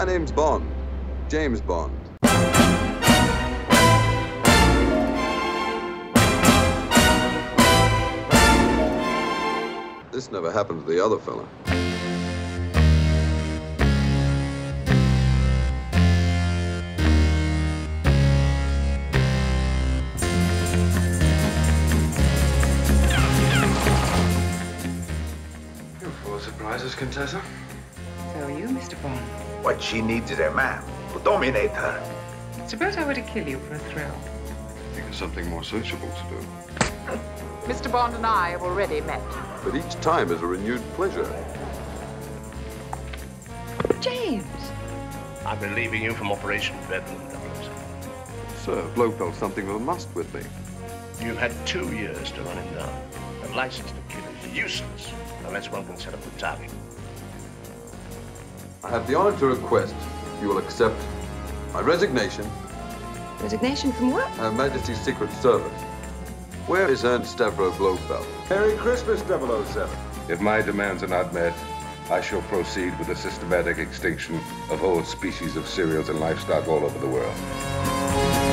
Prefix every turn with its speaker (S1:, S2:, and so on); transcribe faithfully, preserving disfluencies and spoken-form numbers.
S1: name's Bond. James Bond. This never happened to the other fella.
S2: You're full of surprises, Contessa.
S3: So are you, Mister Bond.
S4: What she needs is a man to dominate her.
S3: Suppose I were to kill you for a thrill.
S2: Think of something more sensible to do.
S5: Mister Bond and I have already met.
S1: But each time is a renewed pleasure.
S3: James!
S6: I'm relieving you from Operation Bedlam, Douglas.
S1: Sir, Blofeld's something of a must with me.
S6: You've had two years to run him down. A license to kill is useless unless one can set up the target.
S1: I have the honor to request you will accept my resignation.
S3: Resignation from what?
S1: Her Majesty's Secret Service. Where is Ernst Stavro Blofeld?
S7: Merry Christmas, double oh seven.
S2: If my demands are not met, I shall proceed with the systematic extinction of whole species of cereals and livestock all over the world.